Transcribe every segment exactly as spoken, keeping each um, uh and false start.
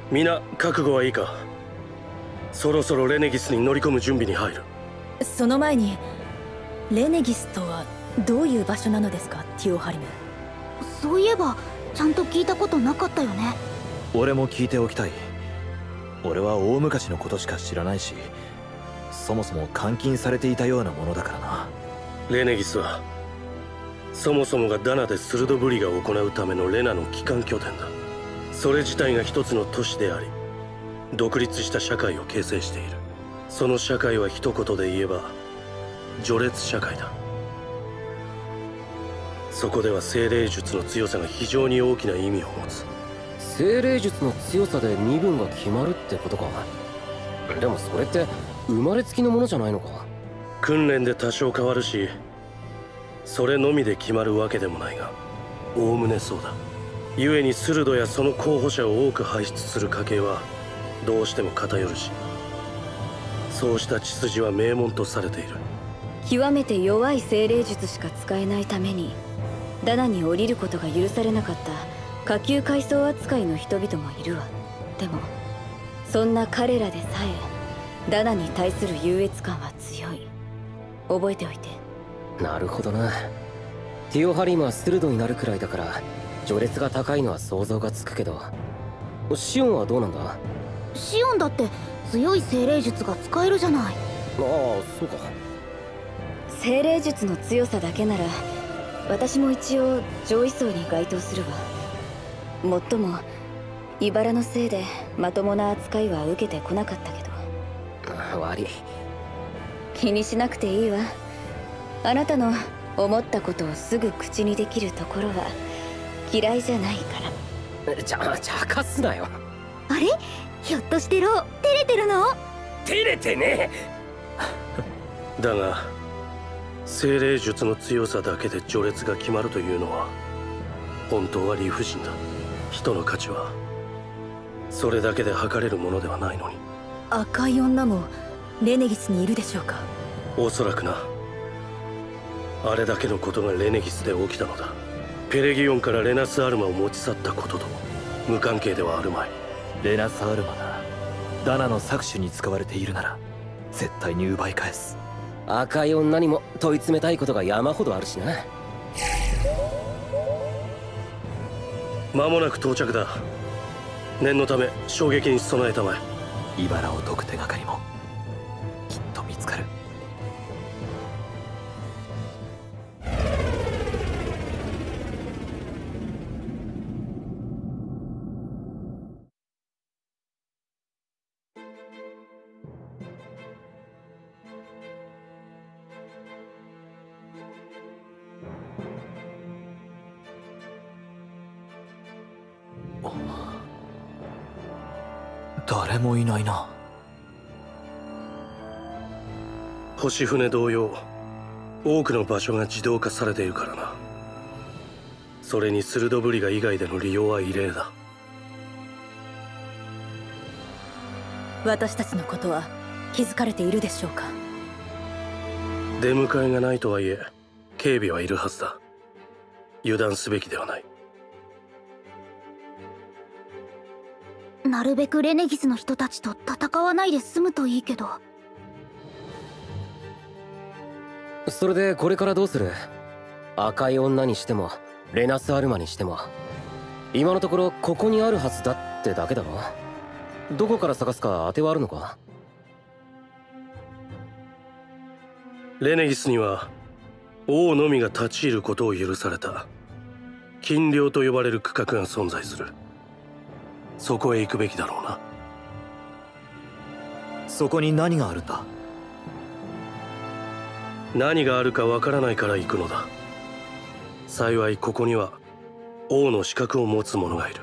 皆覚悟はいいか。そろそろレネギスに乗り込む準備に入る。 その前に、レネギスとはどういう場所なのですか、ティオハリム。 そういえばちゃんと聞いたことなかったよね。 俺も聞いておきたい。俺は大昔のことしか知らないし、そもそも監禁されていたようなものだからな。 レネギスはそもそもがダナでスルドブリが行うためのレナの帰還拠点だ。それ自体が一つの都市であり、独立した社会を形成している。その社会は一言で言えば序列社会だ。そこでは精霊術の強さが非常に大きな意味を持つ。 精霊術の強さで身分が決まるってことか。でもそれって生まれつきのものじゃないのか。 訓練で多少変わるし、それのみで決まるわけでもないが、おおむねそうだ。故にスルドやその候補者を多く輩出する家系はどうしても偏るし、そうした血筋は名門とされている。 極めて弱い精霊術しか使えないためにダナに降りることが許されなかった下級階層扱いの人々もいるわ。でもそんな彼らでさえダナに対する優越感は強い。覚えておいて。 なるほどな。ティオハリムは鋭になるくらいだから序列が高いのは想像がつくけど、シオンはどうなんだ。 シオンだって強い精霊術が使えるじゃない。ああ、そうか。 精霊術の強さだけなら私も一応上位層に該当するわ。もっとも茨のせいでまともな扱いは受けてこなかったけど。 悪い。 気にしなくていいわ。あなたの思ったことをすぐ口にできるところは嫌いじゃないから。 じゃ茶化すなよ。 あれ、ひょっとしてロー照れてるの？ 照れてねえ。だが精霊術の強さだけで序列が決まるというのは本当は理不尽だ。人の価値はそれだけで測れるものではないのに。 赤い女もレネギスにいるでしょうか。 おそらくな。あれだけのことがレネギスで起きたのだ。ペレギオンからレナスアルマを持ち去ったことと無関係ではあるまい。 レナスアルマがダナの搾取に使われているなら絶対に奪い返す。 赤い女にも問い詰めたいことが山ほどあるしな。 間もなく到着だ。念のため衝撃に備えたまえ。 茨を解く手がかりもきっと見つかる。誰もいないな。 星船同様多くの場所が自動化されているからな。それにスルドブリガ以外での利用は異例だ。 私たちのことは気づかれているでしょうか。 出迎えがないとはいえ警備はいるはずだ。油断すべきではない。 なるべくレネギスの人たちと戦わないで済むといいけど。 それでこれからどうする？赤い女にしてもレナスアルマにしても今のところここにあるはずだってだけだろ。どこから探すか当てはあるのか？ レネギスには王のみが立ち入ることを許された禁領と呼ばれる区画が存在する。そこへ行くべきだろうな。 そこに何があるんだ？ 何があるかわからないから行くのだ。幸いここには王の資格を持つ者がいる。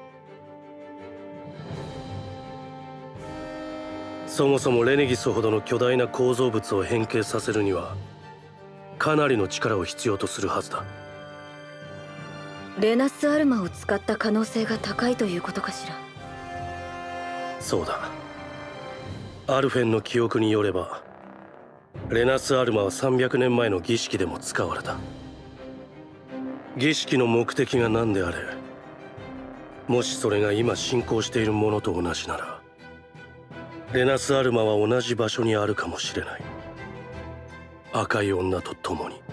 そもそもレネギスほどの巨大な構造物を変形させるにはかなりの力を必要とするはずだ。 レナスアルマを使った可能性が高いということかしら。 そうだ。アルフェンの記憶によればレナスアルマはさんびゃくねんまえの儀式でも使われた。儀式の目的が何であれもしそれが今進行しているものと同じなら、レナス・アルマは同じ場所にあるかもしれない。赤い女と共に。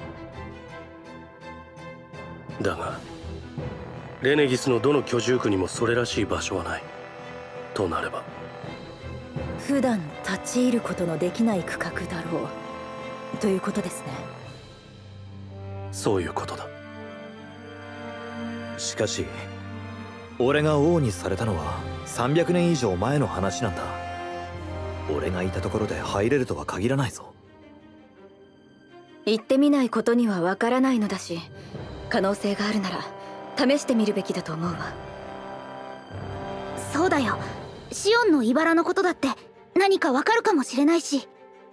だがレネギスのどの居住区にもそれらしい場所はないとなれば、 普段立ち入ることのできない区画だろうということですね。 そういうことだ。 しかし俺が王にされたのはさんびゃくねん以上前の話なんだ。俺がいたところで入れるとは限らないぞ。 行ってみないことにはわからないのだし、可能性があるなら試してみるべきだと思うわ。 そうだよ。シオンの茨のことだって何かわかるかもしれないし。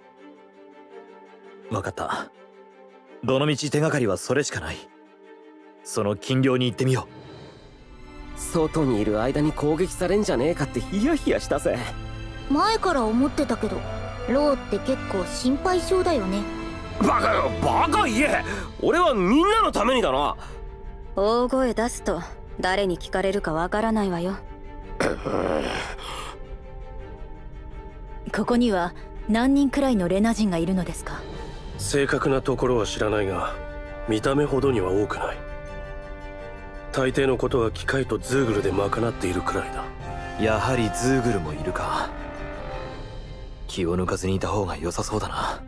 分かった。どのみち手がかりはそれしかない。その禁猟に行ってみよう。外にいる間に攻撃されんじゃねえかってヒヤヒヤしたぜ。 前から思ってたけど、ローって結構心配性だよね。 バカよ、バカ言え。俺はみんなのためにだな。 大声出すと誰に聞かれるかわからないわよ。 ここには何人くらいのレナ人がいるのですか？ 正確なところは知らないが、見た目ほどには多くない。大抵のことは機械とズーグルで賄っているくらいだ。 やはりズーグルもいるか。気を抜かずにいた方が良さそうだな。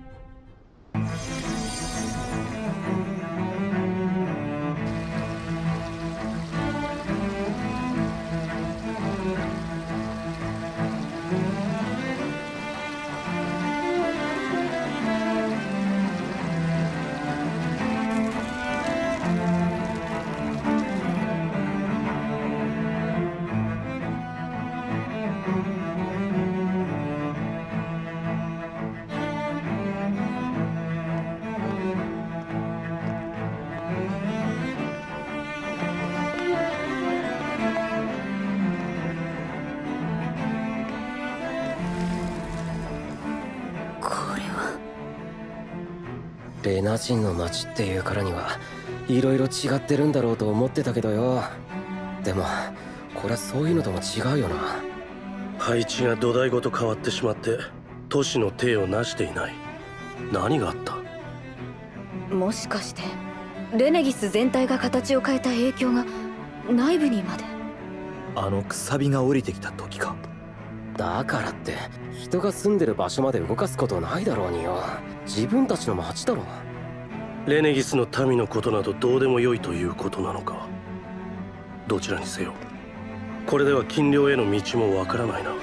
レナ人の町っていうからにはいろいろ違ってるんだろうと思ってたけどよ。でもこれはそういうのとも違うよな。 配置が土台ごと変わってしまって都市の体を成していない。何があった？ もしかしてレネギス全体が形を変えた影響が内部にまで。 あのくさびが降りてきた時か。 だからって人が住んでる場所まで動かすことないだろうによ。自分たちの町だろ。 レネギスの民のことなどどうでもよいということなのか。どちらにせよこれでは禁猟への道もわからないな。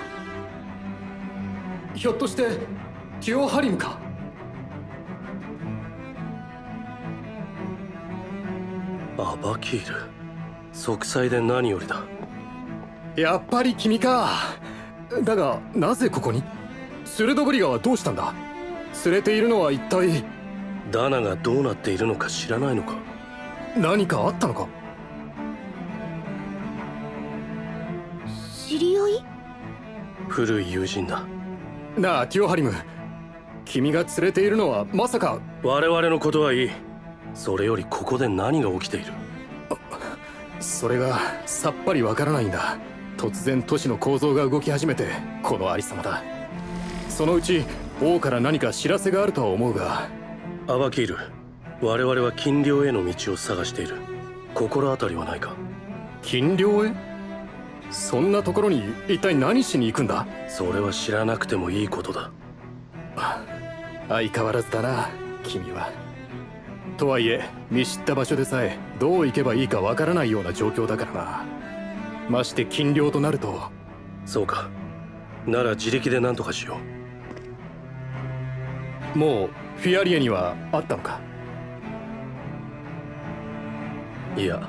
ひょっとしてティオハリムか？ アバキール、息災で何よりだ。 やっぱり君か。だがなぜここに？スレドブリガはどうしたんだ？連れているのは一体。 ダナがどうなっているのか知らないのか？ 何かあったのか？ 知り合い？ 古い友人だ。 なあティオハリム、君が連れているのはまさか。 我々のことはいい。それよりここで何が起きている？ それがさっぱりわからないんだ。突然都市の構造が動き始めてこのありさまだ。そのうち王から何か知らせがあるとは思うが。 アバキール、我々は禁猟への道を探している。心当たりはないか？ 禁猟へ？そんなところに一体何しに行くんだ？ それは知らなくてもいいことだ。 相変わらずだな君は。とはいえ見知った場所でさえどう行けばいいかわからないような状況だからな。まして禁猟となると。 そうか。なら自力で何とかしよう。もうフィアリエにはあったのか？ いや。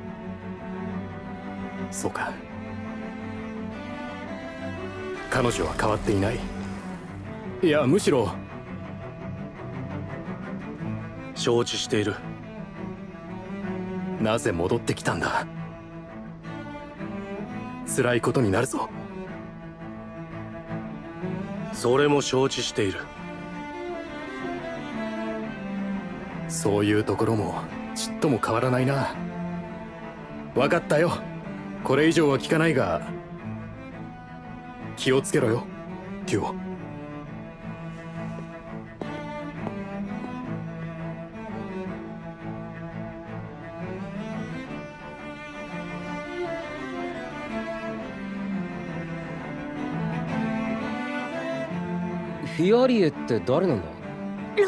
そうか。彼女は変わっていない。いやむしろ。 承知している。 なぜ戻ってきたんだ？辛いことになるぞ。 それも承知している。 そういうところもちっとも変わらないな。分かったよ。 これ以上は聞かないが気をつけろよティオ。 フィアリエって誰なんだ？ ロ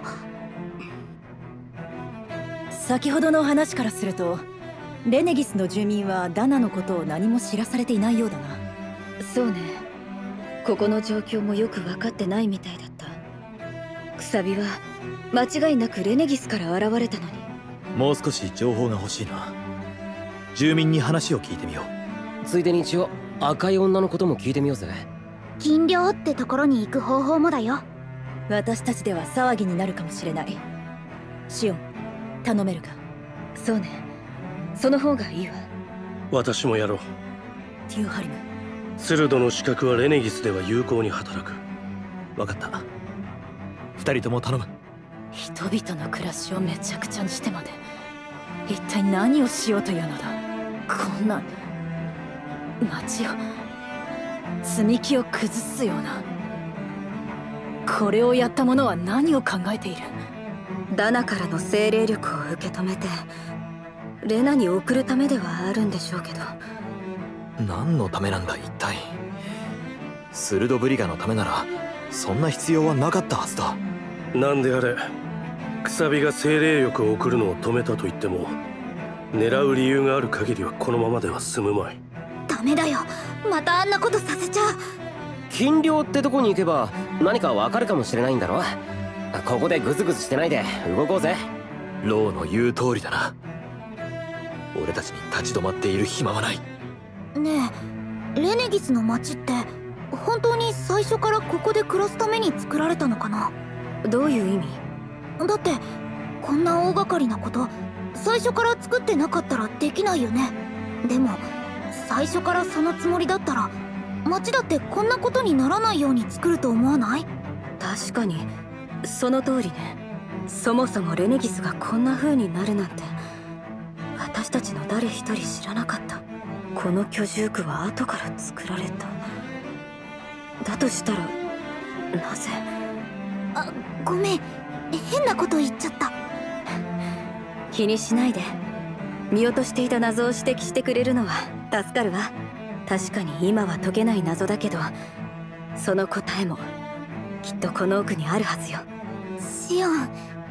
ー。 先ほどの話からするとレネギスの住民はダナのことを何も知らされていないようだな。 そうね、ここの状況もよく分かってないみたいだった。くさびは間違いなくレネギスから現れたのに。 もう少し情報が欲しいな。住民に話を聞いてみよう。ついでに一応赤い女のことも聞いてみようぜ。 金陵ってところに行く方法もだよ。 私たちでは騒ぎになるかもしれない。シオン、頼めるか？ そうね、その方がいいわ。 私もやろう。 ティオハリム、 スルドの資格はレネギスでは有効に働く。 分かった。二人とも頼む。 人々の暮らしをめちゃくちゃにしてまで一体何をしようというのだ。こんな町を積み木を崩すような。これをやった者は何を考えている？ ダナからの精霊力を受け止めてレナに送るためではあるんでしょうけど。 何のためなんだ一体。スルドブリガのためならそんな必要はなかったはずだ。 なんであれ、くさびが精霊力を送るのを止めたと言っても狙う理由がある限りはこのままでは済むまい。 ダメだよ、またあんなことさせちゃう。 金陵ってとこに行けば何かわかるかもしれないんだろ。ここでグズグズしてないで動こうぜ。 ローの言う通りだな。俺たちに立ち止まっている暇はない。 ねえ、レネギスの町って本当に最初からここで暮らすために作られたのかな？ どういう意味？ だってこんな大掛かりなこと最初から作ってなかったらできないよね。でも最初からそのつもりだったら町だってこんなことにならないように作ると思わない？ 確かにその通りね。そもそもレネギスがこんな風になるなんて私たちの誰一人知らなかった。この居住区は後から作られた。だとしたらなぜ？ あ、ごめん、変なこと言っちゃった。 気にしないで。見落としていた謎を指摘してくれるのは助かるわ。確かに今は解けない謎だけどその答えもきっとこの奥にあるはずよ。 シオン、うん、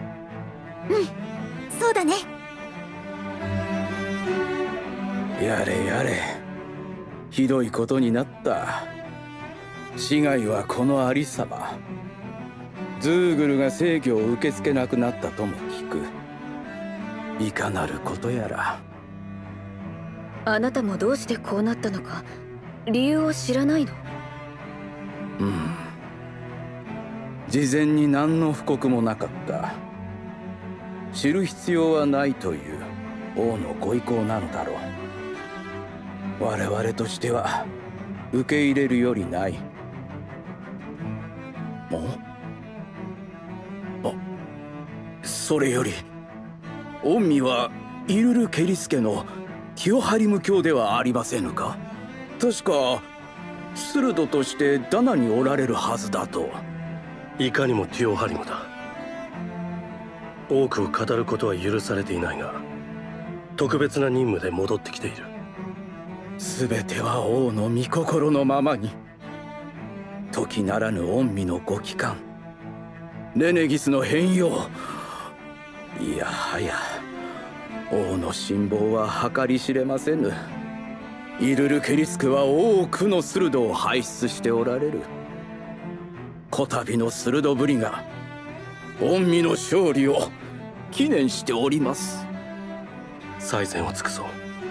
そうだね。 やれやれ、ひどいことになった。市街はこのありさま。ズーグルが制御を受け付けなくなったとも聞く。いかなることやら。 あなたもどうしてこうなったのか理由を知らないの？ うん、事前に何の布告もなかった。知る必要はないという王のご意向なのだろう。我々としては受け入れるよりない。あ、それより御身はイルル・ケリス家のティオハリム教ではありませぬか？確かスルドとしてダナにおられるはずだと。 いかにもティオハリムだ。多くを語ることは許されていないが特別な任務で戻ってきている。 全ては王の御心のままに。時ならぬ御身のご帰還、レネギスの変容、いやはや王の辛抱は計り知れませぬ。イルル・ケリスクは多くのスルドを輩出しておられる。こたびのスルドぶりが御身の勝利を記念しております。 最善を尽くそう。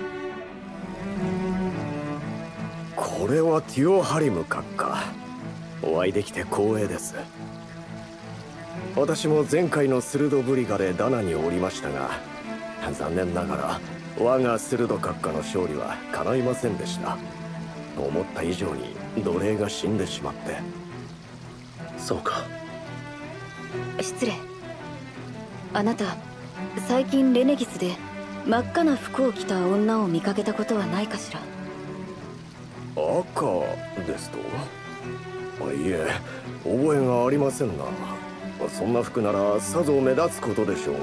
これはティオハリム閣下、お会いできて光栄です。私も前回のスルドブリガでダナにおりましたが、残念ながら我がスルド閣下の勝利は叶いませんでした。思った以上に奴隷が死んでしまって。 そうか。 失礼。あなた最近レネギスで真っ赤な服を着た女を見かけたことはないかしら。 赤ですと？いえ、覚えがありませんな。そんな服ならさぞ目立つことでしょうが。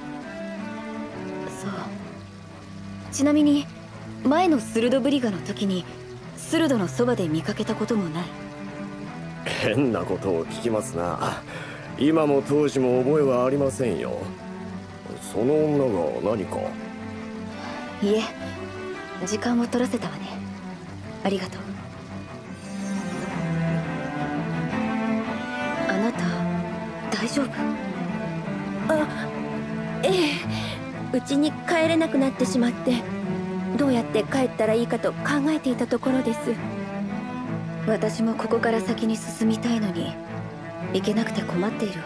そう。ちなみに前のスルドブリガの時にスルドのそばで見かけたこともない？ 変なことを聞きますな。今も当時も覚えはありませんよ。その女が何か？ いえ、時間を取らせたわね。ありがとう。あなた大丈夫？ あ、ええ、うちに帰れなくなってしまってどうやって帰ったらいいかと考えていたところです。 私もここから先に進みたいのに行けなくて困っているわ。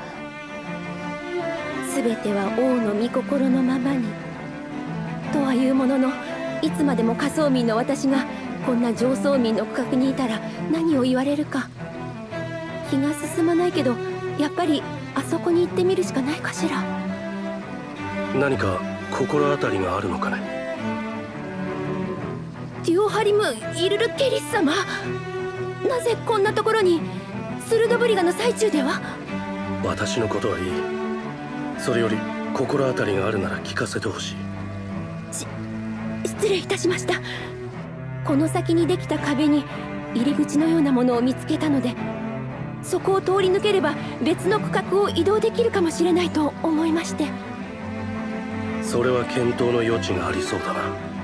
全ては王の御心のままにとはいうものの、いつまでも下層民の私がこんな上層民の区画にいたら何を言われるか。気が進まないけど、やっぱりあそこに行ってみるしかないかしら。 何か心当たりがあるのかね？ デュオハリム・イルルケリス様、なぜこんなところに？スルドブリガの最中では？ 私のことはいい。それより心当たりがあるなら聞かせてほしい。 し失礼いたしました。この先にできた壁に入り口のようなものを見つけたので、そこを通り抜ければ別の区画を移動できるかもしれないと思いまして。 それは検討の余地がありそうだな。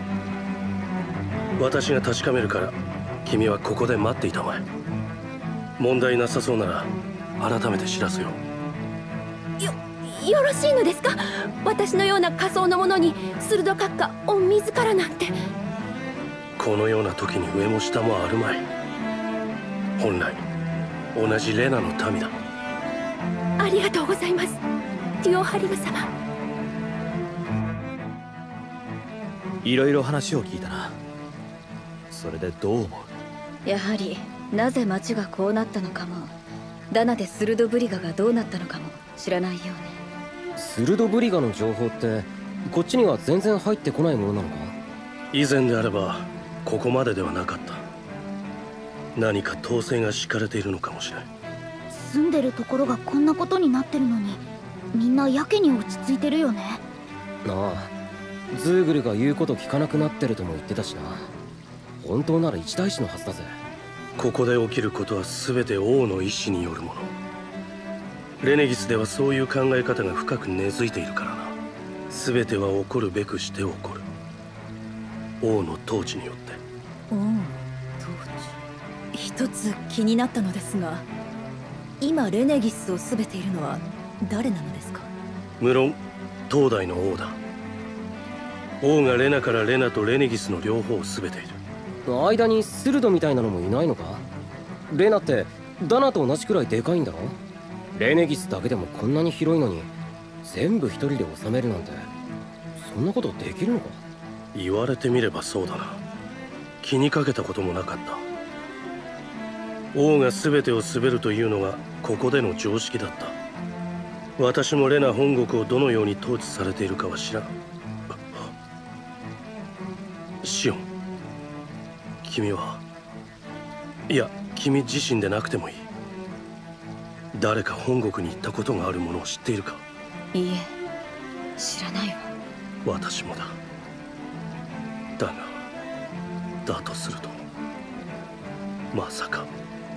私が確かめるから君はここで待っていたまえ。問題なさそうなら改めて知らせよう。よよろしいのですか？私のような仮想の者に鋭閣下御自らなんて。 このような時に上も下もあるまい。本来同じレナの民だ。 ありがとうございます、デュオハリム様。 いろいろ話を聞いたな。それでどう思う？ やはりなぜ町がこうなったのかも、ダナでスルドブリガがどうなったのかも知らないようね。 スルドブリガの情報ってこっちには全然入ってこないものなのか？ 以前であればここまでではなかった。何か統制が敷かれているのかもしれん。 住んでるところがこんなことになってるのに、みんなやけに落ち着いてるよね。 ああ、ズーグルが言うこと聞かなくなってるとも言ってたしな。本当なら一大事のはずだぜ。 ここで起きることは全て王の意志によるもの。レネギスではそういう考え方が深く根付いているからな。全ては起こるべくして起こる。王の統治によって。 王の統治。一つ気になったのですが、今レネギスを全ているのは誰なのですか？ 無論当代の王だ。王がレナからレナとレネギスの両方を全ている。 間にスルドみたいなのもいないのか？レナってダナと同じくらいでかいんだろ？レネギスだけでもこんなに広いのに全部一人で治めるなんて、そんなことできるのか？ 言われてみればそうだな。気にかけたこともなかった。王が全てを統べるというのがここでの常識だった。私もレナ本国をどのように統治されているかは知らん。シオン、君はいや君自身でなくてもいい。誰か本国に行ったことがあるものを知っているか？ いいえ、知らないわ。 私もだ。だがだとするとまさか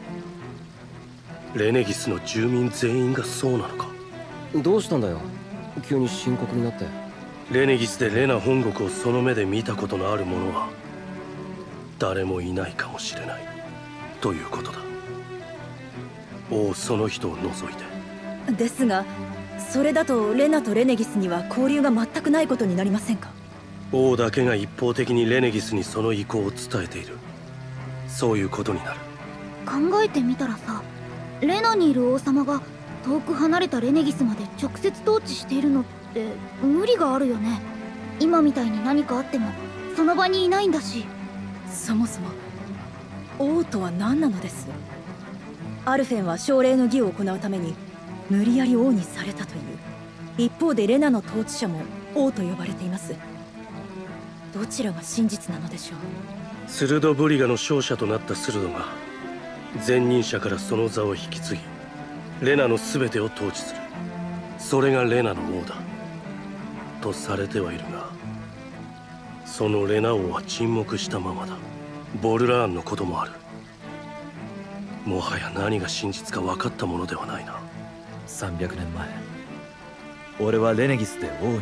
レネギスの住民全員がそうなのか？ どうしたんだよ、急に深刻になって。 レネギスでレナ本国をその目で見たことのある者は誰もいないかもしれないということだ。王その人を除いて。 ですが、それだとレナとレネギスには交流が全くないことになりませんか？ 王だけが一方的にレネギスにその意向を伝えている。そういうことになる。 考えてみたらさ、レナにいる王様が遠く離れたレネギスまで直接統治しているのって無理があるよね。今みたいに何かあってもその場にいないんだし。 そもそも王とは何なのです？アルフェンは奨励の儀を行うために無理やり王にされたという。一方でレナの統治者も王と呼ばれています。 どちらが真実なのでしょう。 スルドブリガの勝者となったスルドが前任者からその座を引き継ぎ、レナの全てを統治する。それがレナの王だとされてはいるが、そのレナ王は沈黙したままだ。ボルラーンのこともある。もはや何が真実か分かったものではないな。 さんびゃくねんまえ、俺はレネギスで王になった。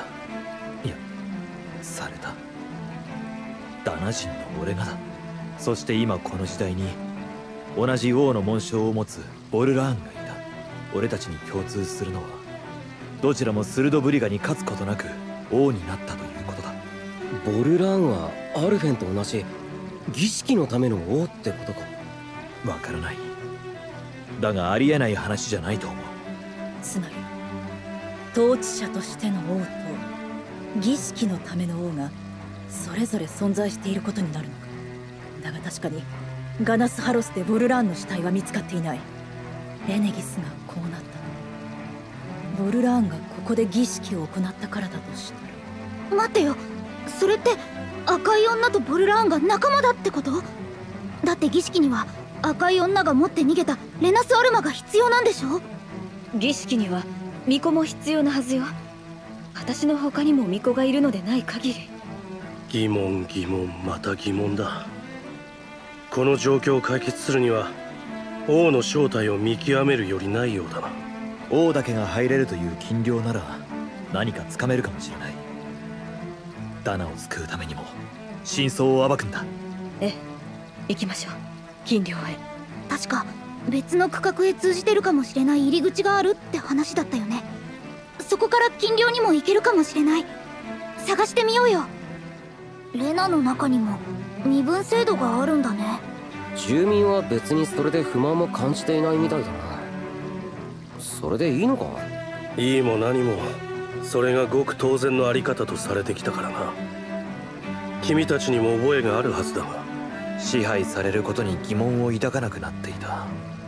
いや、された。ダナ人の俺がだ。そして今この時代に同じ王の紋章を持つボルラーンがいた。俺たちに共通するのは、どちらもスルドブリガに勝つことなく王になったということだ。 ボルラーンはアルフェンと同じ儀式のための王ってことか。 わからない。だがありえない話じゃないと思う。 つまり統治者としての王と儀式のための王がそれぞれ存在していることになるのか。だが確かにガナスハロスでボルラーンの死体は見つかっていない。レネギスがこうなったのはボルラーンがここで儀式を行ったからだとしたら。 待ってよ、それって赤い女とボルラーンが仲間だってこと？だって儀式には赤い女が持って逃げたレナスアルマが必要なんでしょ？ 儀式には巫女も必要なはずよ。私の他にも巫女がいるのでない限り。 疑問疑問また疑問だ。この状況を解決するには王の正体を見極めるよりないようだな。 王だけが入れるという禁令なら何かつかめるかもしれない。ダナを救うためにも真相を暴くんだ。 ええ、行きましょう。禁令へ。 確か別の区画へ通じてるかもしれない入り口があるって話だったよね。そこから禁令にも行けるかもしれない。探してみようよ。レナの中にも身分制度があるんだね。 住民は別にそれで不満も感じていないみたいだな。それでいいのか？ いいも何もそれがごく当然のあり方とされてきたからな。君たちにも覚えがあるはずだが。 支配されることに疑問を抱かなくなっていた。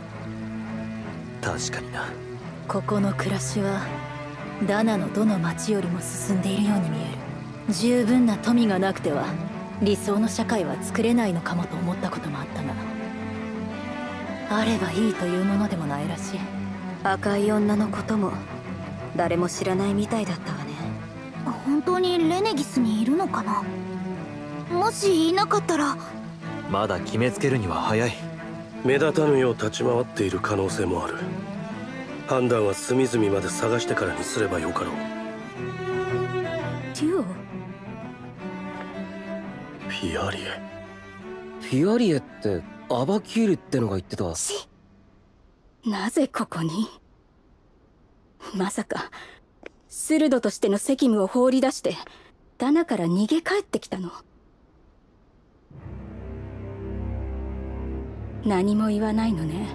確かにな。 ここの暮らしはダナのどの町よりも進んでいるように見える。十分な富がなくては理想の社会は作れないのかもと思ったこともあったが、あればいいというものでもないらしい。 赤い女のことも誰も知らないみたいだったわね。 本当にレネギスにいるのかな？もしいなかったら。 まだ決めつけるには早い。 目立たぬよう立ち回っている可能性もある。判断は隅々まで探してからにすればよかろう。 デュオ？ フィアリエ。 フィアリエってアバキールってのが言ってた。 なぜここに？まさかスルドとしての責務を放り出してダナから逃げ帰ってきたの？何も言わないのね。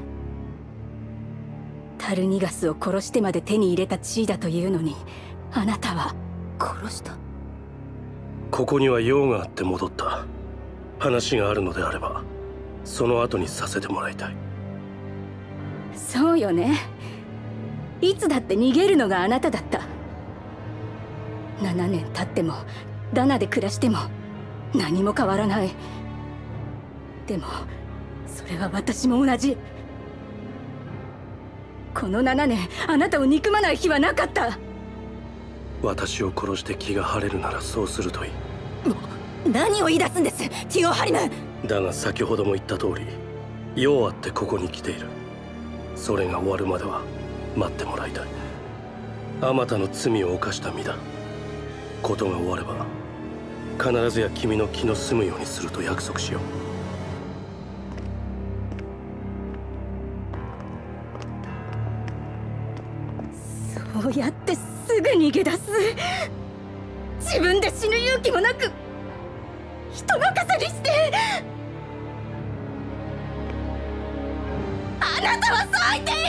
タルニガスを殺してまで手に入れた地位だというのに、あなたは殺した？ ここには用があって戻った。話があるのであればその後にさせてもらいたい。 そうよね。いつだって逃げるのがあなただった。ななねん経ってもダナで暮らしても何も変わらない。でもそれは私も同じ。このななねんあなたを憎まない日はなかった。 私を殺して気が晴れるならそうするといい。 何を言い出すんです、ティオハリム。 だが先ほども言った通り用あってここに来ている。それが終わるまでは待ってもらいたい。あまたの罪を犯した身だ。ことが終われば必ずや君の気の済むようにすると約束しよう。 そうやってすぐ逃げ出す。自分で死ぬ勇気もなく人任せにして。あなたは最低よ。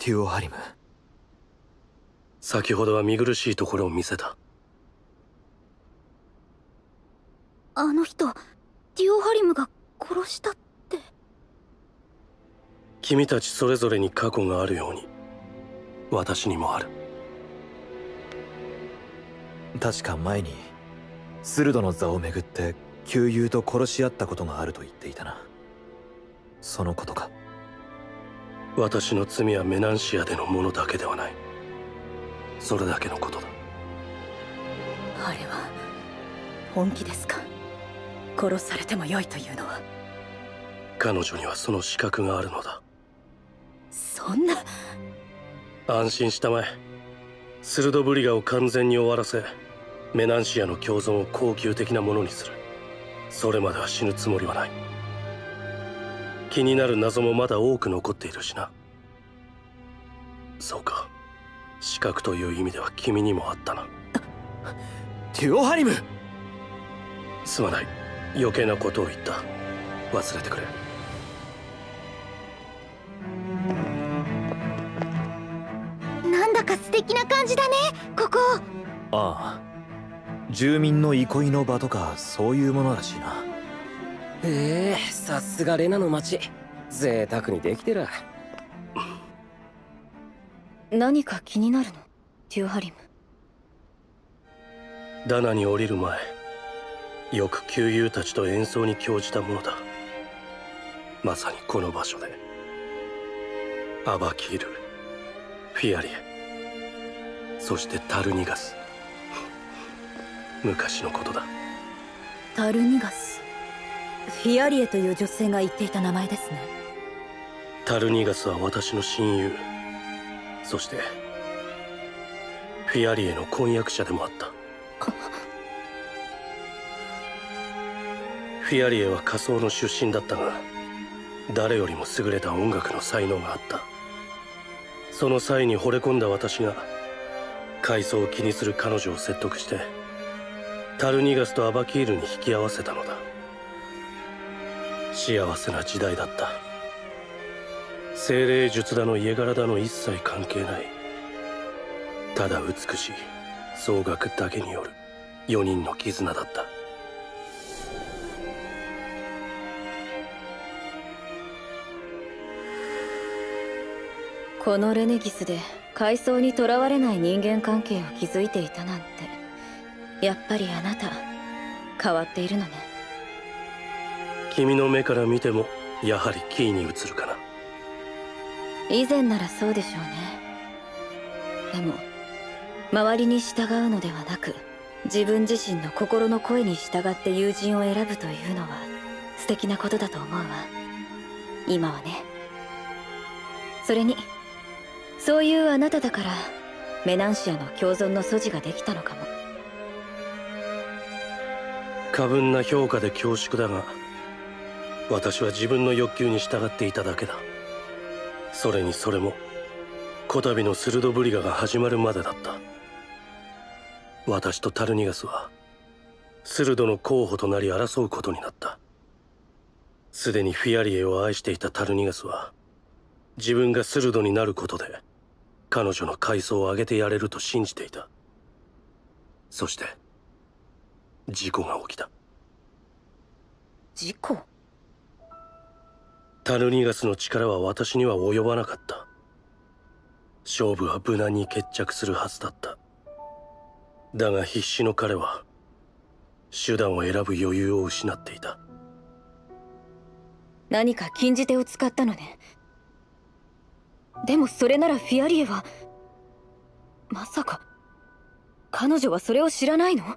テュオハリム。 先ほどは見苦しいところを見せた。 あの人テュオハリムが殺したって。 君たちそれぞれに過去があるように私にもある。 確か前にスルドの座をめぐって旧友と殺し合ったことがあると言っていたな。そのことか。 私の罪はメナンシアでのものだけではない。それだけのことだ。 あれは本気ですか？殺されてもよいというのは。 彼女にはその資格があるのだ。 そんな。 安心したまえ。スルドブリガを完全に終わらせ、メナンシアの共存を恒久的なものにする。それまでは死ぬつもりはない。気になる謎もまだ多く残っているしな。そうか、資格という意味では君にもあったな。 テュオハリム！ すまない、余計なことを言った。忘れてくれ。 なんだか素敵な感じだね、ここ。 ああ、住民の憩いの場とかそういうものらしいな。 へえ、さすがレナの町、贅沢にできてる。 何か気になるの、テュオハリム？ ダナに降りる前、よく旧友たちと演奏に興じたものだ。まさにこの場所でアバキール、フィアリエ、そしてタルニガス。昔のことだ。 タルニガス、フィアリエという女性が言っていた名前ですね。 タルニガスは私の親友、そしてフィアリエの婚約者でもあった。フィアリエは仮想の出身だったが、誰よりも優れた音楽の才能があった。その際に惚れ込んだ私が階層を気にする彼女を説得してタルニガスとアバキールに引き合わせたのだ。幸せな時代だった。精霊術だの家柄だの一切関係ない、ただ美しい総額だけによるよにんの絆だった。 このレネギスで階層にとらわれない人間関係を築いていたなんて、やっぱりあなた変わっているのね。 君の目から見てもやはりキーに映るかな。 以前ならそうでしょうね。でも周りに従うのではなく、自分自身の心の声に従って友人を選ぶというのは素敵なことだと思うわ、今はね。それにそういうあなただからメナンシアの共存の素地ができたのかも。 過分な評価で恐縮だが、私は自分の欲求に従っていただけだ。それにそれもこたびのスルドブリガが始まるまでだった。私とタルニガスはスルドの候補となり争うことになった。すでにフィアリエを愛していたタルニガスは自分がスルドになることで彼女の階層を上げてやれると信じていた。そして事故が起きた。 事故？ タルニガスの力は私には及ばなかった。勝負は無難に決着するはずだった。だが必死の彼は手段を選ぶ余裕を失っていた。 何か禁じ手を使ったのね。でもそれならフィアリエは、まさか彼女はそれを知らないの？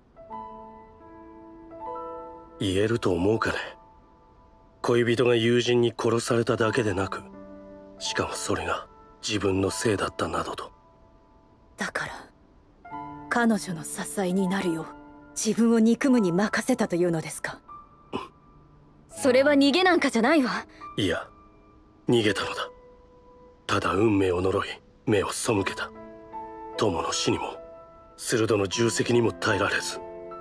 言えると思うかね。恋人が友人に殺されただけでなく、しかもそれが自分のせいだったなどと。 だから彼女の支えになるよう自分を憎むに任せたというのですか？ それは逃げなんかじゃないわ。 いや、逃げたのだ。ただ運命を呪い目を背けた。友の死にもスルドの重責にも耐えられず、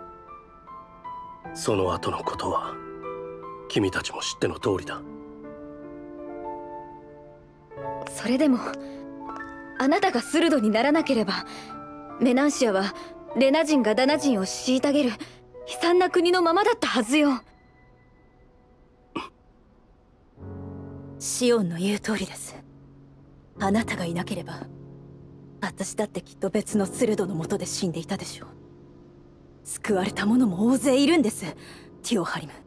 その後のことは君たちも知っての通りだ。 それでもあなたがスルドにならなければ、メナンシアはレナ人がダナ人を虐げる悲惨な国のままだったはずよ。 シオンの言う通りです。あなたがいなければ私だってきっと別のスルドの下で死んでいたでしょう。救われた者も大勢いるんです、ティオハリム。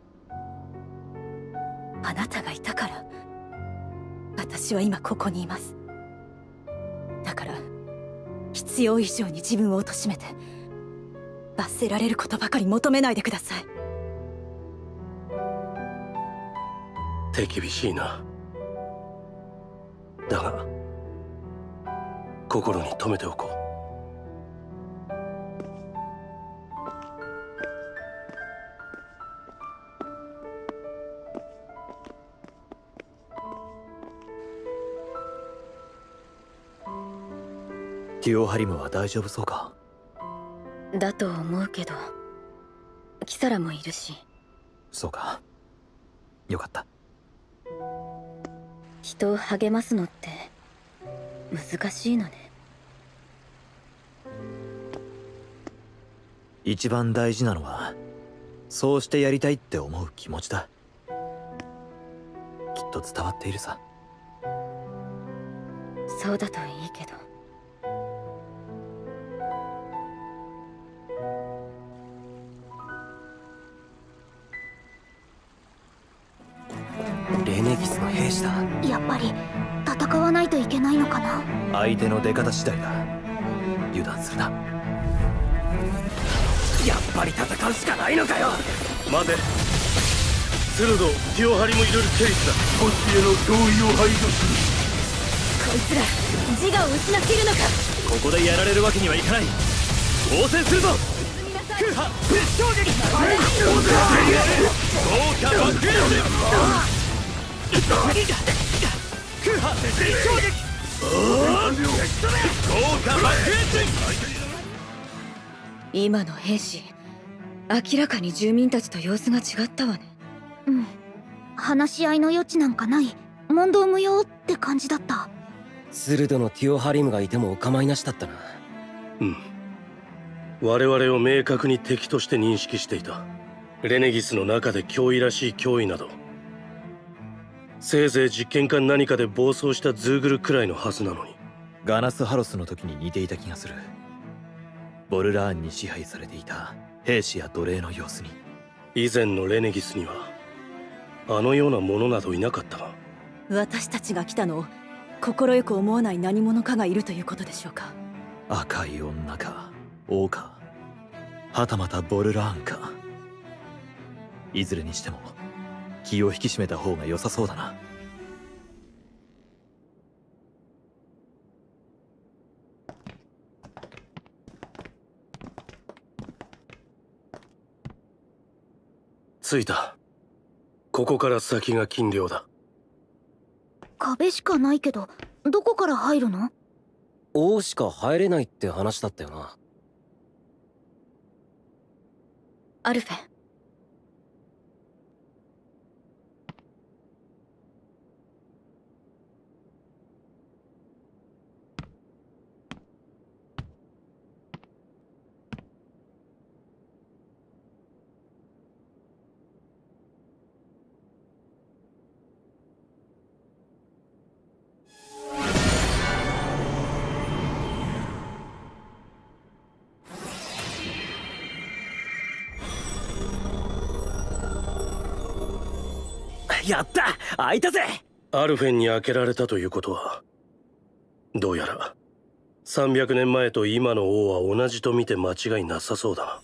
あなたがいたから私は今ここにいます。だから必要以上に自分を貶めて罰せられることばかり求めないでください。 手厳しいな。だが心に留めておこう。 ティオハリムは大丈夫そうか？ だと思うけど、キサラもいるし。 そうか、よかった。 人を励ますのって難しいのね。 一番大事なのはそうしてやりたいって思う気持ちだ。きっと伝わっているさ。 そうだといいけど。 レネギスの兵士だ。 やっぱり戦わないといけないのかな。 相手の出方次第だ。油断するな。 やっぱり戦うしかないのかよ。 待て。スルド、ティオハリム・イルル・ケリスだ。 こっちへの脅威を排除すこいつら自我を失っているのか。 ここでやられるわけにはいかない。応戦するぞ。空破衝撃。豪華爆撃。空破衝撃。豪華爆撃。 今の兵士、明らかに住民たちと様子が違ったわね。 うん、話し合いの余地なんかない、問答無用って感じだった。 スルドのティオハリムがいてもお構いなしだったな。 うん、我々を明確に敵として認識していた。レネギスの中で脅威らしい脅威など、せいぜい実験か何かで暴走したズーグルくらいのはずなのに。 ガナスハロスの時に似ていた気がする。ボルラーンに支配されていた兵士や奴隷の様子に。 以前のレネギスにはあのようなものなどいなかったが。 私たちが来たのを快く思わない何者かがいるということでしょうか。 赤い女か王か、はたまたボルラーンか。いずれにしても気を引き締めた方が良さそうだな。 着いた。ここから先が禁猟だ。 壁しかないけど、どこから入るの？ 王しか入れないって話だったよな。 アルフェ。 やった、開いたぜ。 アルフェンに開けられたということは、どうやらさんびゃくねんまえと今の王は同じと見て間違いなさそうだ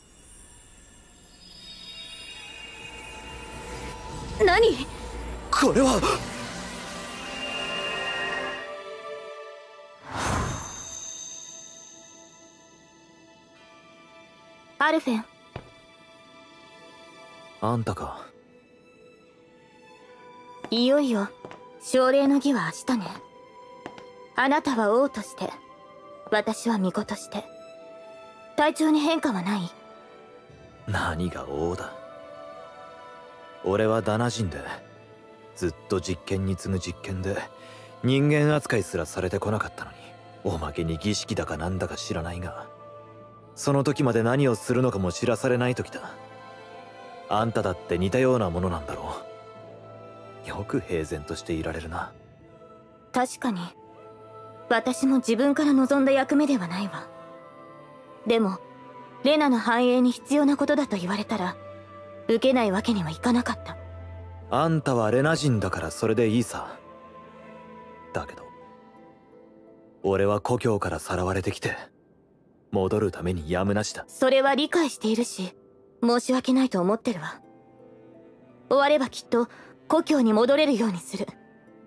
な。何？ これは。 アルフェン。 あんたか。 いよいよ奨励の儀は明日ね。あなたは王として、私は巫女として。体調に変化はない？ 何が王だ。俺はダナ人で、ずっと実験に次ぐ実験で人間扱いすらされてこなかったのに、 おまけに儀式だかなんだか知らないが、その時まで何をするのかも知らされない時だ。あんただって似たようなものなんだろう。よく平然としていられるな。 確かに私も自分から望んだ役目ではないわ。でもレナの繁栄に必要なことだと言われたら受けないわけにはいかなかった。 あんたはレナ人だからそれでいいさ。だけど俺は故郷からさらわれてきて戻るためにやむなしだ。 それは理解しているし申し訳ないと思ってるわ。終わればきっと故郷に戻れるようにする。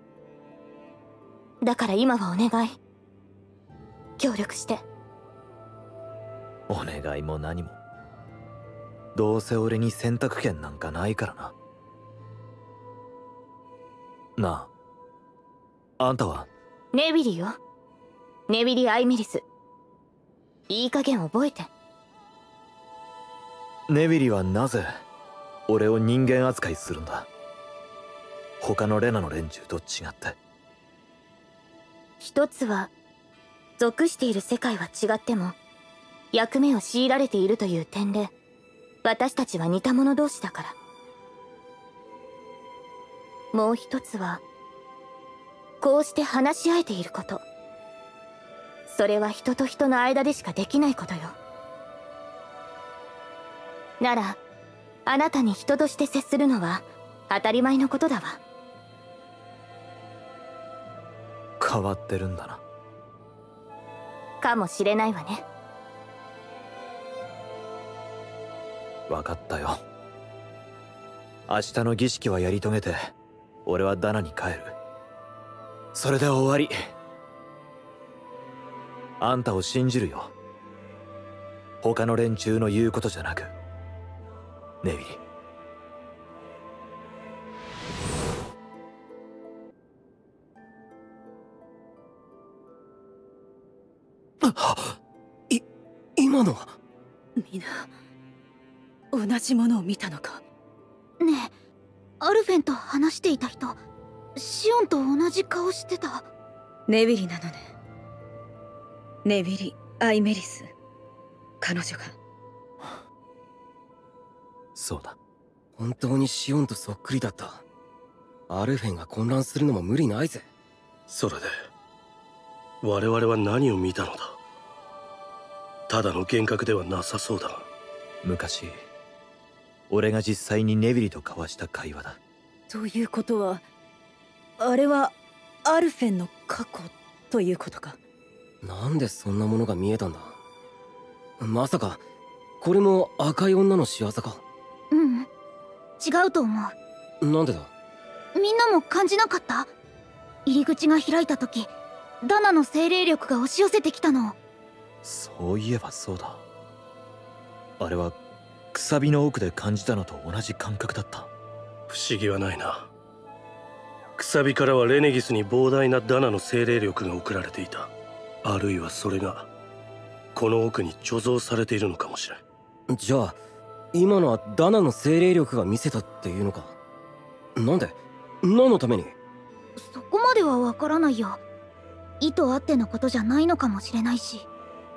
だから今はお願い、協力して。 お願いも何もどうせ俺に選択権なんかないからな。なあ、あんたは？ ネビリよ。ネビリ・アイメリス。いい加減覚えて。 ネビリはなぜ俺を人間扱いするんだ？他のレナの連中と違って。 一つは属している世界は違っても役目を強いられているという点で私たちは似た者同士だから。もう一つはこうして話し合えていること。それは人と人の間でしかできないことよ。ならあなたに人として接するのは当たり前のことだわ。 変わってるんだな。 かもしれないわね。 分かったよ。明日の儀式はやり遂げて俺はダナに帰る。それで終わり。あんたを信じるよ。他の連中の言うことじゃなく、ネビリ。 い、今のは皆同じものを見たのか？ ねえ、アルフェンと話していた人、シオンと同じ顔してた。 ネビリなのね。ネビリ・アイメリス。彼女が。 そうだ。 本当にシオンとそっくりだった。アルフェンが混乱するのも無理ないぜ。 それで我々は何を見たのだ？ただの幻覚ではなさそうだが。 昔俺が実際にネビリと交わした会話だ。 ということはあれはアルフェンの過去ということか。 なんでそんなものが見えたんだ？まさかこれも赤い女の仕業か？ ううん、違うと思う。なんでだ？ みんなも感じなかった？入り口が開いた時ダナの精霊力が押し寄せてきたの。 そういえばそうだ。あれはくさびの奥で感じたのと同じ感覚だった。 不思議はないな。くさびからはレネギスに膨大なダナの精霊力が送られていた。あるいはそれがこの奥に貯蔵されているのかもしれん。 じゃあ今のはダナの精霊力が見せたっていうのか？なんで？何のために？ そこまではわからないよ。意図あってのことじゃないのかもしれないし。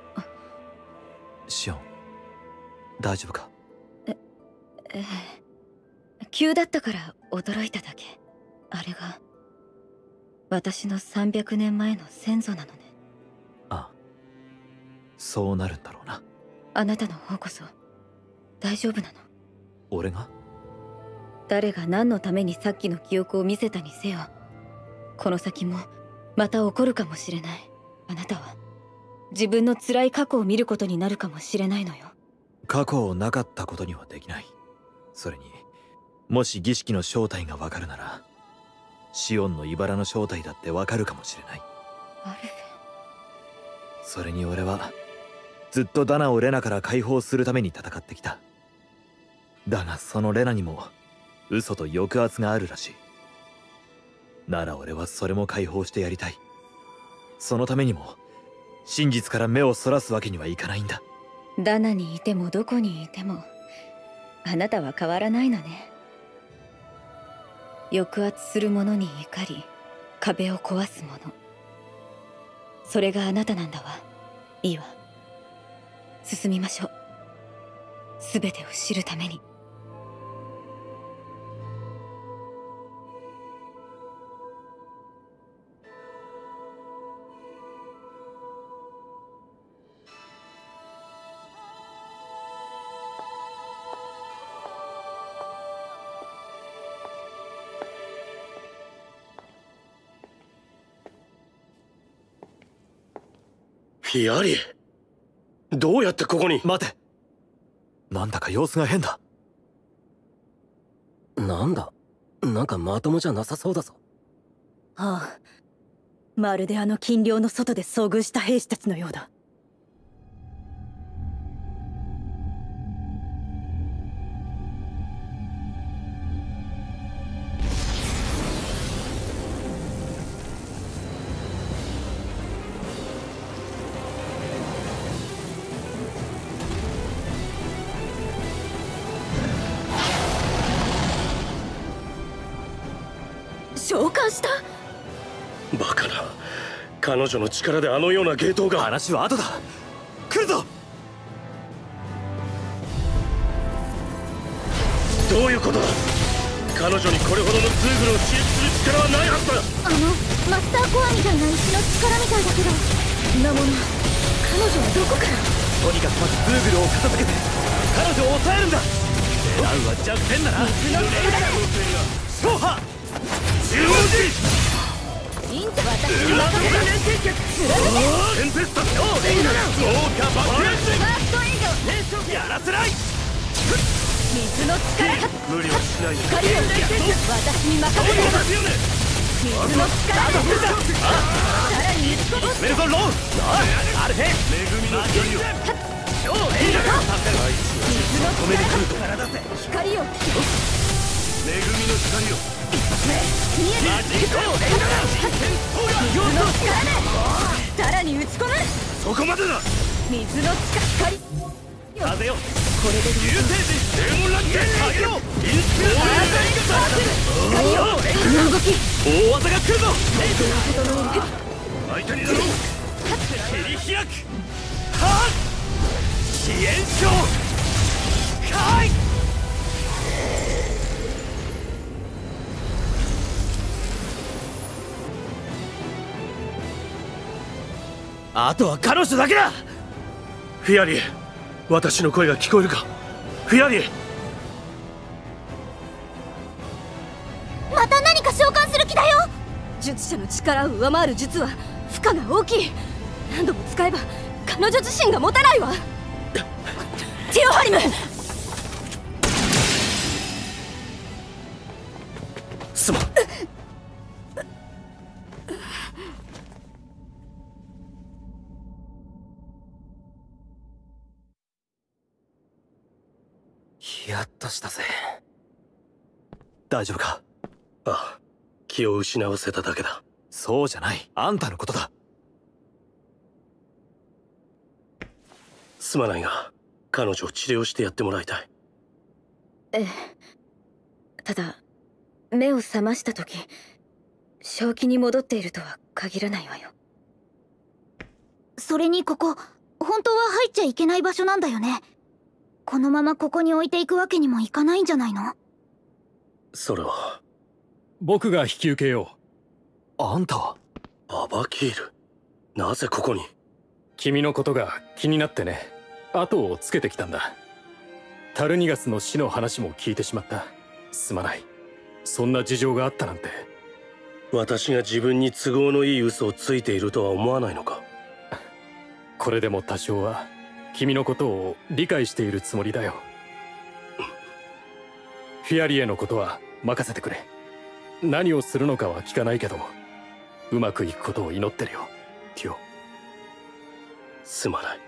シオン、大丈夫か？ え、ええ、急だったから驚いただけ。あれが私のさんびゃくねんまえの先祖なのね。 ああ、そうなるんだろうな。 あなたの方こそ大丈夫なの？ 俺が？ 誰が何のためにさっきの記憶を見せたにせよ、この先もまた起こるかもしれない。あなたは自分の辛い過去を見ることになるかもしれないのよ。 過去をなかったことにはできない。それにもし儀式の正体がわかるならシオンの茨の正体だってわかるかもしれない。 アルフェン。 それに俺はずっとダナをレナから解放するために戦ってきた。だがそのレナにも嘘と抑圧があるらしい。なら俺はそれも解放してやりたい。そのためにも真実から目をそらすわけにはいかないんだ。 ダナにいてもどこにいてもあなたは変わらないのね。抑圧する者に怒り壁を壊す者、 それがあなたなんだわ。いいわ、進みましょう。全てを知るために。 フィアリエ、どうやってここに？ 待て、なんだか様子が変だ。 なんだ、なんかまともじゃなさそうだぞ。 ああ、まるであの禁猟の外で遭遇した兵士たちのようだ。召喚した？ バカな、彼女の力であのような芸当が。 話は後だ。来るぞ。 どういうことだ？彼女にこれほどのツーグルを刺激する力はないはずだ。 あのマスターコアみたいな石の力みたいだけど、なもの彼女はどこから？ とにかくまずツーグルを片付けて彼女を抑えるんだ。狙うは弱点だな。勝破中央人いいんじゃ私に任せる。 テンペスタ超レイナー豪華爆裂ファーストエイドやらせない。 水の力、 無理はしないで。 光を私に任せる。水の力でさらに打ち込む。 メルソンローアルフェ恵みの光を超レイナー水の止めに来ると力、光を恵みの光を見える。 マジックをレイナー水の力でさらに打ち込む。 そこまでだ。 水の力、光風よこれで流星人デーモンランチ上げろ。インスピラ光をこの動き大技が来るぞ。 相手になろう。 切り開くはっ支援賞かい。あとは彼女だけだ。 フィアリエ、私の声が聞こえるか？フィアリエ。 また何か召喚する気だよ。 術者の力を上回る術は負荷が大きい。何度も使えば彼女自身が持たないわ。ティオハリム、 すまん。 ヒヤッとしたぜ。 大丈夫か？ ああ、気を失わせただけだ。 そうじゃない、あんたのことだ。 すまないが彼女を治療してやってもらいたい。 ええ、ただ目を覚ました時正気に戻っているとは限らないわよ。 それにここ本当は入っちゃいけない場所なんだよね。このままここに置いていくわけにもいかないんじゃないの？ それは僕が引き受けよう。あんたはアバキール、なぜここに？ 君のことが気になってね、後をつけてきたんだ。タルニガスの死の話も聞いてしまった。すまない、そんな事情があったなんて。 私が自分に都合のいい嘘をついているとは思わないのか？ これでも多少は君のことを理解しているつもりだよ。フィアリエのことは任せてくれ。何をするのかは聞かないけど、うまくいくことを祈ってるよ、ティオ。 すまない。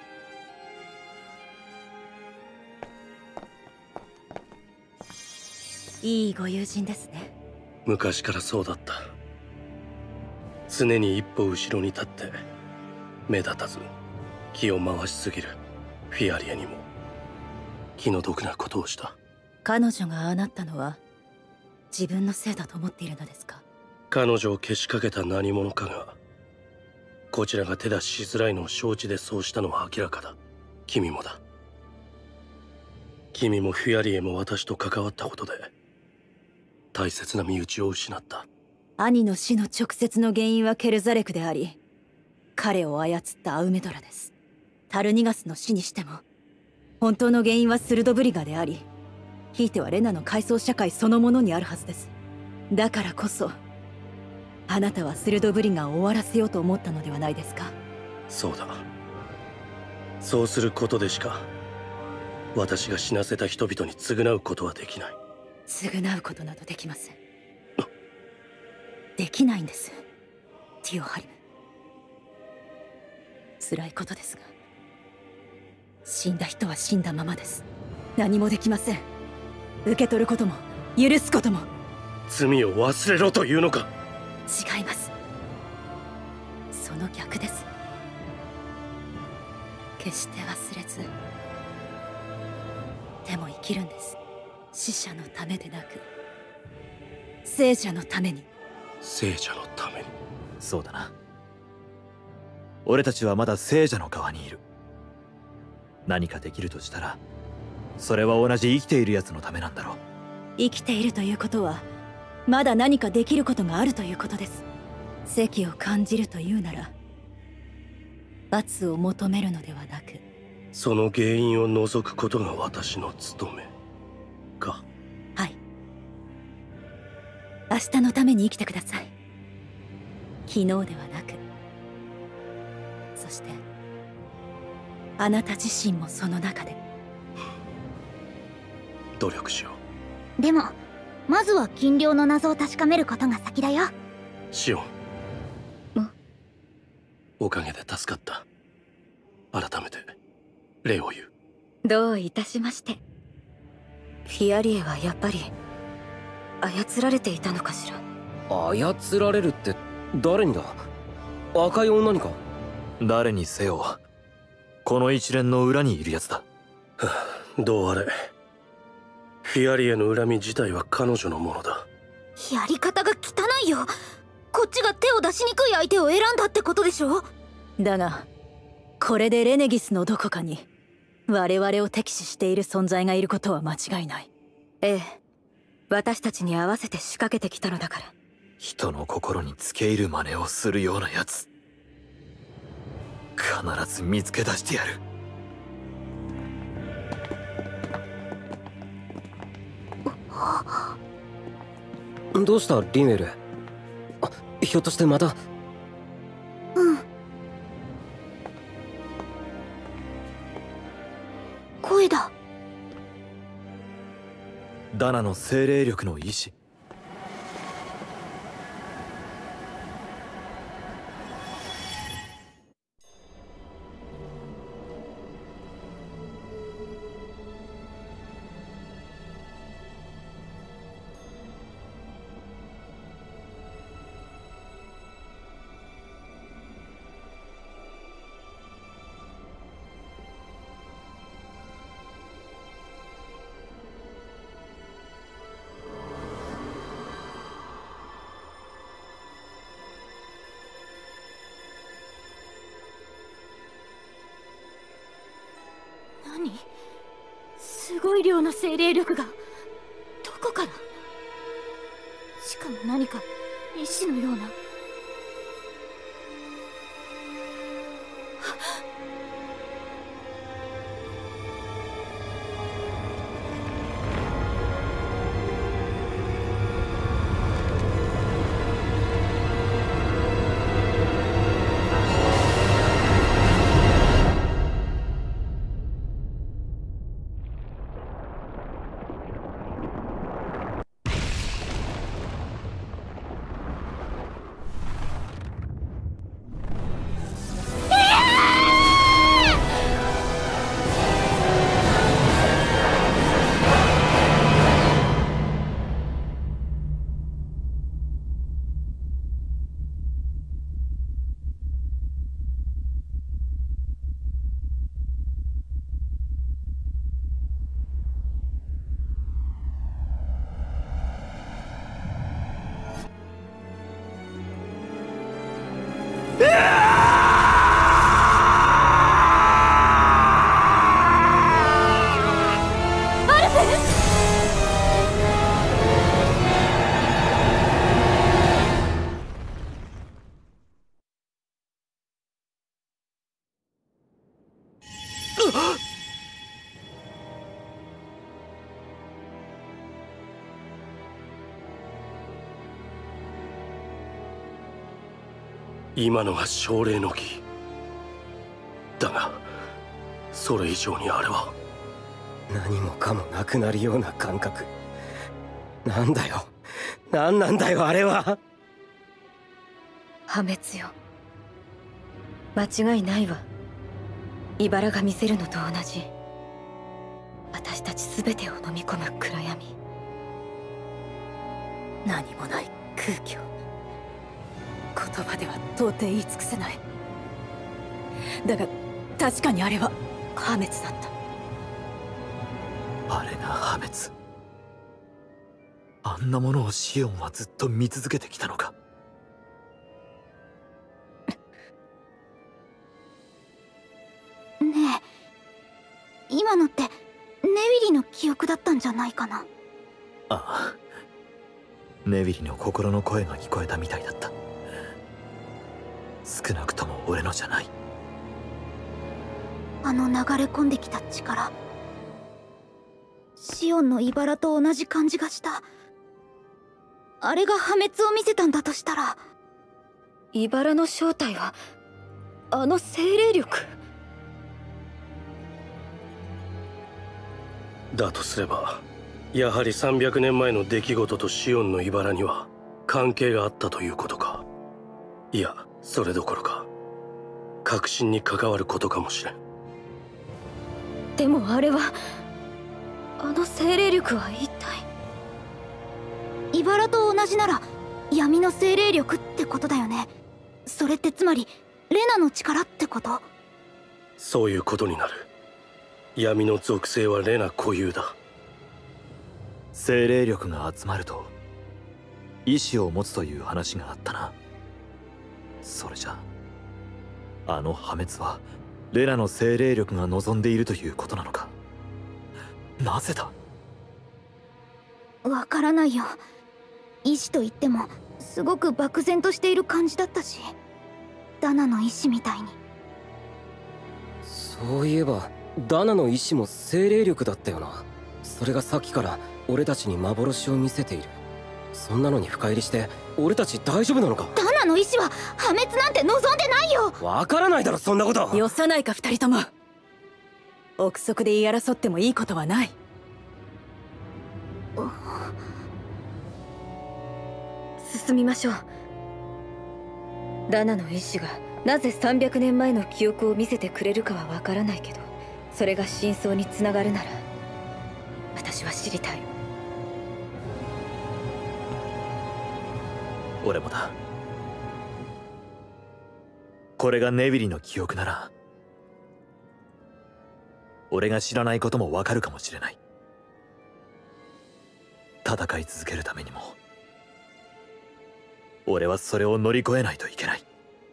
いいご友人ですね。 昔からそうだった。常に一歩後ろに立って目立たず気を回しすぎるフィアリエにも気の毒なことをした。 彼女がああなったのは自分のせいだと思っているのですか？ 彼女をけしかけた何者かがこちらが手出ししづらいのを承知でそうしたのは明らかだ。君もだ。君もフィアリエも私と関わったことで大切な身内を失った。 兄の死の直接の原因はケルザレクであり、彼を操ったアウメドラです。タルニガスの死にしても本当の原因はスルドブリガであり、ひいてはレナの階層社会そのものにあるはずです。だからこそあなたはスルドブリガを終わらせようと思ったのではないですか？ そうだ。そうすることでしか私が死なせた人々に償うことはできない。 償うことなどできません。できないんです、ティオハリム。辛いことですが、死んだ人は死んだままです。何もできません。受け取ることも許すことも。 罪を忘れろというのか？ 違います。その逆です。決して忘れず、でも生きるんです。死者のためでなく聖者のために。 聖者のために。 そうだな。俺たちはまだ聖者の側にいる。何かできるとしたらそれは同じ生きているやつのためなんだろう。 生きているということはまだ何かできることがあるということです。責を感じるというなら罰を求めるのではなく、 その原因を除くことが私の務めか。 はい。明日のために生きてください。昨日ではなく。そしてあなた自身もその中で努力しよう。でもまずは金領の謎を確かめることが先だよ。 シオン。おかげで助かった。改めて礼を言う。 どういたしまして。フィアリエはやっぱり操られていたのかしら。 操られるって誰にだ？赤い女にか？ 誰にせよこの一連の裏にいるやつだ。 どうあれフィアリエの恨み自体は彼女のものだ。 やり方が汚いよ。こっちが手を出しにくい相手を選んだってことでしょ。 だがこれでレネギスのどこかに我々を敵視している存在がいることは間違いない。 ええ、私たちに合わせて仕掛けてきたのだから。 人の心につけ入る真似をするようなやつ必ず見つけ出してやる。 どうしたリンウェル？あ、ひょっとしてまた。 うん。声だ。 ダナの精霊力の意志。 何？すごい量の精霊力がどこから？しかも何か意志のような。 うわー今のが奨励の儀だが、それ以上にあれは何もかもなくなるような感覚。なんだよ、なんなんだよあれは。 破滅よ。間違いないわ。茨が見せるのと同じ。私たち全てを飲み込む暗闇。 何もない空虚。言葉では到底言い尽くせない。だが確かにあれは破滅だった。 あれが破滅。あんなものをシオンはずっと見続けてきたのか。 ねえ、今のってネウィリの記憶だったんじゃないかな。 ああ、ネウィリの心の声が聞こえたみたいだった。少なくとも俺のじゃない。 あの流れ込んできた力、シオンの茨と同じ感じがした。あれが破滅を見せたんだとしたら、 茨の正体はあの精霊力。 だとすれば、やはりさんびゃくねんまえの出来事とシオンの茨には関係があったということか。いや、それどころか確信に関わることかもしれん。 でもあれは、あの精霊力は一体。 茨と同じなら闇の精霊力ってことだよね。それってつまりレナの力ってこと？ そういうことになる。闇の属性はレナ固有だ。 精霊力が集まると意志を持つという話があったな。それじゃあの破滅はレナの精霊力が望んでいるということなのか。なぜだ？ わからないよ。意志と言ってもすごく漠然としている感じだったし、ダナの意志みたいに。 そういえばダナの意志も精霊力だったよな。それがさっきから俺たちに幻を見せている。そんなのに深入りして俺たち大丈夫なのか？ ダナの意志は破滅なんて望んでないよ。 わからないだろそんなこと。 よさないか二人とも。憶測で言い争ってもいいことはない。 進みましょう。ダナの意志がなぜさんびゃくねんまえの記憶を見せてくれるかはわからないけど、それが真相につながるなら私は知りたい。 俺もだ。これがネビリの記憶なら俺が知らないこともわかるかもしれない。戦い続けるためにも俺はそれを乗り越えないといけない。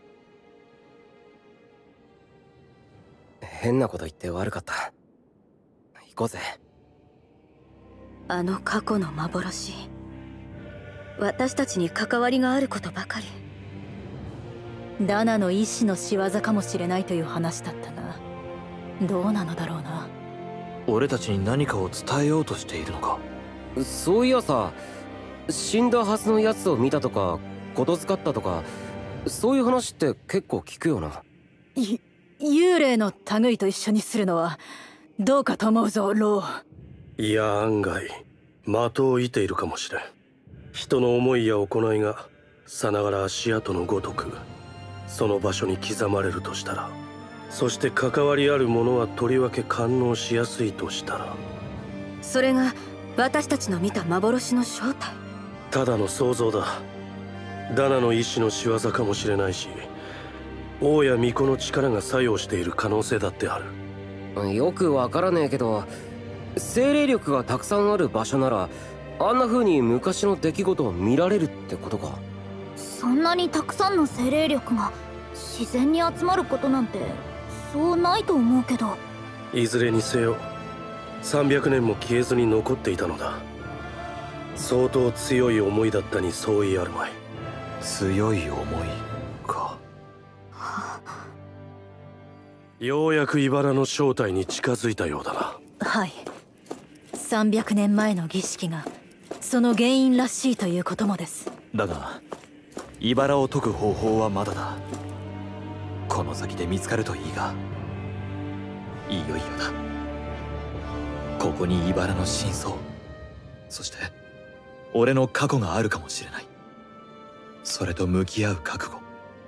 変なこと言って悪かった。行こうぜ。 あの過去の幻、私たちに関わりがあることばかり。 ダナの意志の仕業かもしれないという話だったが、どうなのだろうな。 俺たちに何かを伝えようとしているのか。 そういやさ、死んだはずのやつを見たとか言づかったとか、そういう話って結構聞くよな。 い幽霊の類と一緒にするのはどうかと思うぞ、ロー。 いや、案外的を射ているかもしれん。人の思いや行いがさながら足跡のごとくその場所に刻まれるとしたら、そして関わりあるものはとりわけ感応しやすいとしたら、 それが私たちの見た幻の正体。 ただの想像だ。ダナの意志の仕業かもしれないし、王や巫女の力が作用している可能性だってある。よくわからねえけど、精霊力がたくさんある場所ならあんな風に昔の出来事を見られるってことか。 そんなにたくさんの精霊力が自然に集まることなんてそうないと思うけど。 いずれにせよさんびゃくねんも消えずに残っていたのだ。相当強い思いだったに相違あるまい。 強い思いか。 ようやく茨の正体に近づいたようだな。 はい。さんびゃくねんまえの儀式がその原因らしいということもです。 だが茨を解く方法はまだだ。この先で見つかるといいが、いよいよだ。ここに茨の真相、そして俺の過去があるかもしれない。それと向き合う覚悟。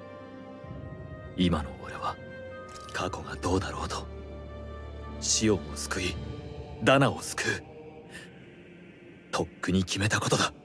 今の俺は過去がどうだろうとシオンを救いダナを救う、とっくに決めたことだ。